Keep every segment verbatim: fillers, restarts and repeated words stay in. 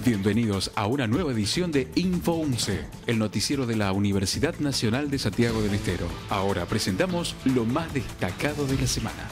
Bienvenidos a una nueva edición de Info once, el noticiero de la Universidad Nacional de Santiago del Estero. Ahora presentamos lo más destacado de la semana.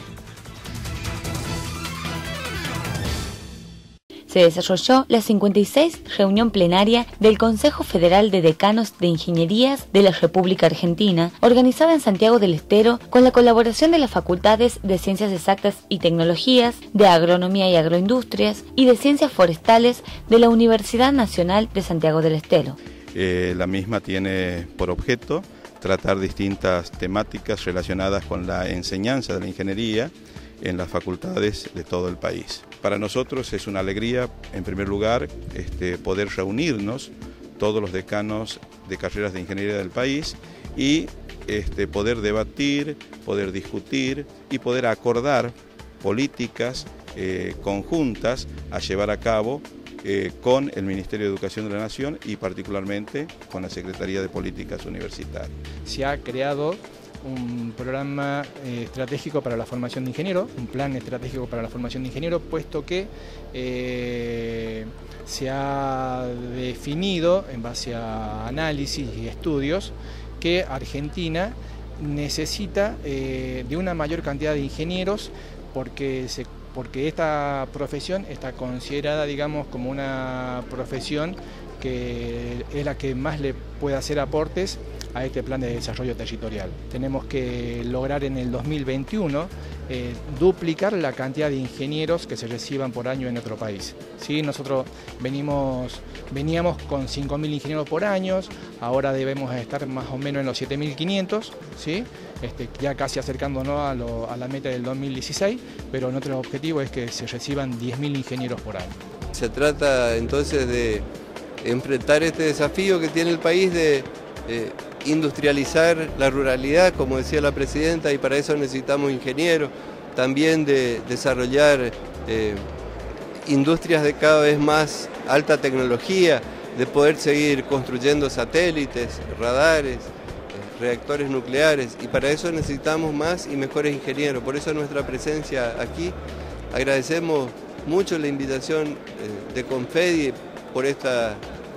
Se desarrolló la cincuenta y seis reunión plenaria del Consejo Federal de Decanos de Ingenierías de la República Argentina, organizada en Santiago del Estero con la colaboración de las Facultades de Ciencias Exactas y Tecnologías, de Agronomía y Agroindustrias y de Ciencias Forestales de la Universidad Nacional de Santiago del Estero. Eh, la misma tiene por objeto tratar distintas temáticas relacionadas con la enseñanza de la ingeniería en las facultades de todo el país. Para nosotros es una alegría, en primer lugar, este, poder reunirnos todos los decanos de carreras de ingeniería del país y este, poder debatir, poder discutir y poder acordar políticas eh, conjuntas a llevar a cabo eh, con el Ministerio de Educación de la Nación y particularmente con la Secretaría de Políticas Universitarias. Se ha creado un programa eh, estratégico para la formación de ingenieros, un plan estratégico para la formación de ingenieros, puesto que eh, se ha definido, en base a análisis y estudios, que Argentina necesita eh, de una mayor cantidad de ingenieros porque, se, porque esta profesión está considerada, digamos, como una profesión que es la que más le puede hacer aportes a este plan de desarrollo territorial. Tenemos que lograr en el dos mil veintiuno eh, duplicar la cantidad de ingenieros que se reciban por año en nuestro país. ¿Sí? Nosotros venimos, veníamos con cinco mil ingenieros por año, ahora debemos estar más o menos en los siete mil quinientos, ¿sí? este, ya casi acercándonos a, lo, a la meta del dos mil dieciséis, pero nuestro objetivo es que se reciban diez mil ingenieros por año. Se trata entonces de enfrentar este desafío que tiene el país de eh, industrializar la ruralidad, como decía la presidenta, y para eso necesitamos ingenieros, también de desarrollar eh, industrias de cada vez más alta tecnología, de poder seguir construyendo satélites, radares, eh, reactores nucleares, y para eso necesitamos más y mejores ingenieros. Por eso nuestra presencia aquí. Agradecemos mucho la invitación eh, de Confedi por esta eh,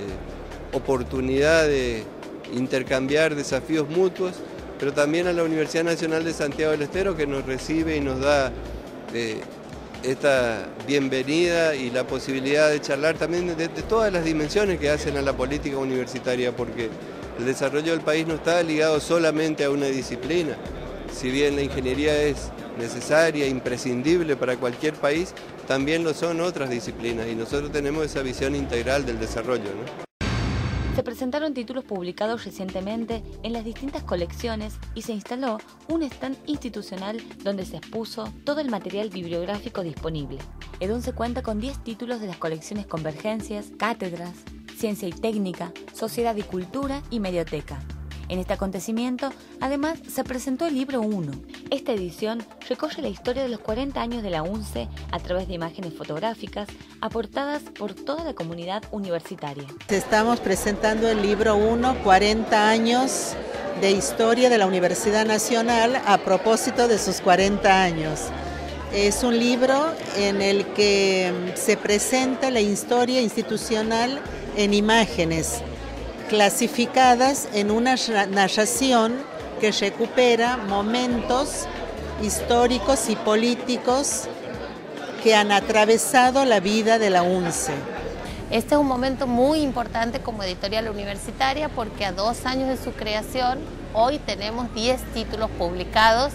oportunidad de intercambiar desafíos mutuos, pero también a la Universidad Nacional de Santiago del Estero, que nos recibe y nos da eh, esta bienvenida y la posibilidad de charlar también de, de todas las dimensiones que hacen a la política universitaria, porque el desarrollo del país no está ligado solamente a una disciplina. Si bien la ingeniería es necesaria, imprescindible para cualquier país, también lo son otras disciplinas y nosotros tenemos esa visión integral del desarrollo, ¿no? Se presentaron títulos publicados recientemente en las distintas colecciones y se instaló un stand institucional donde se expuso todo el material bibliográfico disponible. EDUNCE cuenta con diez títulos de las colecciones Convergencias, Cátedras, Ciencia y Técnica, Sociedad y Cultura y Medioteca. En este acontecimiento, además, se presentó el libro uno. Esta edición recoge la historia de los cuarenta años de la UNCE a través de imágenes fotográficas aportadas por toda la comunidad universitaria. Estamos presentando el libro uno, cuarenta años de historia de la Universidad Nacional a propósito de sus cuarenta años. Es un libro en el que se presenta la historia institucional en imágenes clasificadas en una narración que recupera momentos históricos y políticos que han atravesado la vida de la UNCE. Este es un momento muy importante como editorial universitaria porque a dos años de su creación, hoy tenemos diez títulos publicados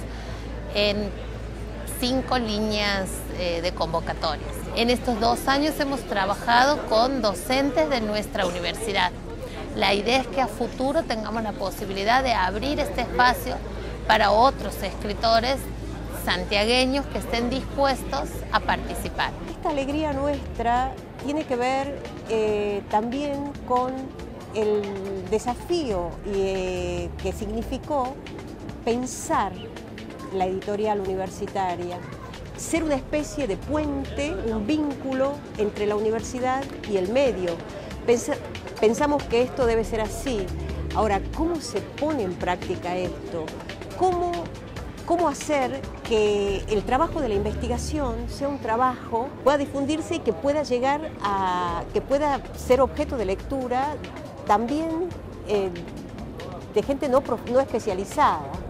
en cinco líneas eh, de convocatorias. En estos dos años hemos trabajado con docentes de nuestra universidad. La idea es que a futuro tengamos la posibilidad de abrir este espacio para otros escritores santiagueños que estén dispuestos a participar. Esta alegría nuestra tiene que ver eh, también con el desafío eh, que significó pensar la editorial universitaria, ser una especie de puente, un vínculo entre la universidad y el medio. Pensamos que esto debe ser así. Ahora, ¿cómo se pone en práctica esto? ¿Cómo cómo hacer que el trabajo de la investigación sea un trabajo, pueda difundirse y que pueda llegar a, que pueda ser objeto de lectura también eh, de gente no, no especializada.